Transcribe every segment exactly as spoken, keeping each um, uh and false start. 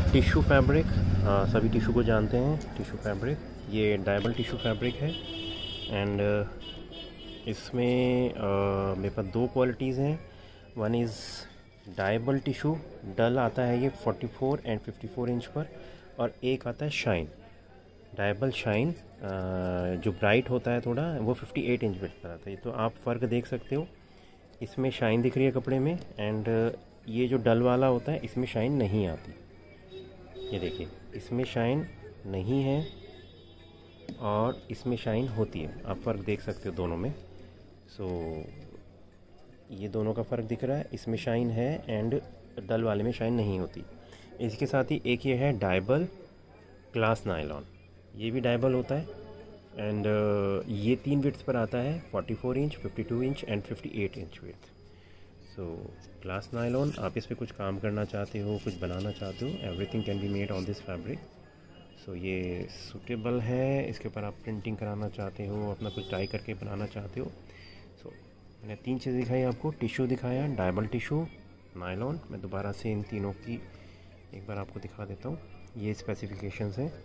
Tissue fabric, सभी tissue को जानते हैं। टिश्यू फैब्रिक, ये डायबल टिश्यू फैब्रिक है। एंड इसमें uh, मेरे पास दो क्वालिटीज़ हैं। वन इज़ डायबल टिश्यू डल आता है ये चौवालीस एंड चौवन इंच पर, और एक आता है शाइन। डायबल शाइन जो ब्राइट होता है थोड़ा, वो अट्ठावन इंच पर आता है। तो आप फ़र्क देख सकते हो, इसमें शाइन दिख रही है कपड़े में, एंड ये जो डल वाला होता है इसमें शाइन नहीं आती। ये देखिए, इसमें शाइन नहीं है और इसमें शाइन होती है। आप फ़र्क देख सकते हो दोनों में। सो so, ये दोनों का फ़र्क दिख रहा है, इसमें शाइन है एंड डल वाले में शाइन नहीं होती। इसके साथ ही एक ये है डायबल ग्लास नायलॉन, ये भी डायबल होता है। एंड uh, ये तीन विड्थ पर आता है, चौवालीस इंच, बावन इंच एंड अट्ठावन inch width. So glass nylon, आप इस पे कुछ काम करना चाहते हो, कुछ बनाना चाहते हो, everything can be made on this fabric. So ये सूटेबल है। इसके ऊपर आप प्रिंटिंग कराना चाहते हो, अपना कुछ डाई करके बनाना चाहते हो। सो so, मैंने तीन चीज़ें दिखाई आपको, टिश्यू दिखाया, डायबल टिश्यू, नायलॉन। मैं दोबारा से इन तीनों की एक बार आपको दिखा देता हूँ। ये स्पेसिफिकेशंस हैं।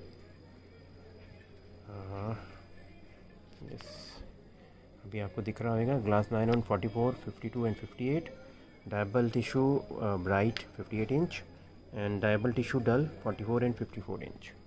हाँ, यस, अभी आपको दिख रहा होगा। ग्लास नायलॉन चौवालीस, बावन एंड अट्ठावन, डायबल टिश्यू ब्राइट अट्ठावन इंच, एंड डायबल टिश्यू डल चौवालीस एंड चौवन इंच।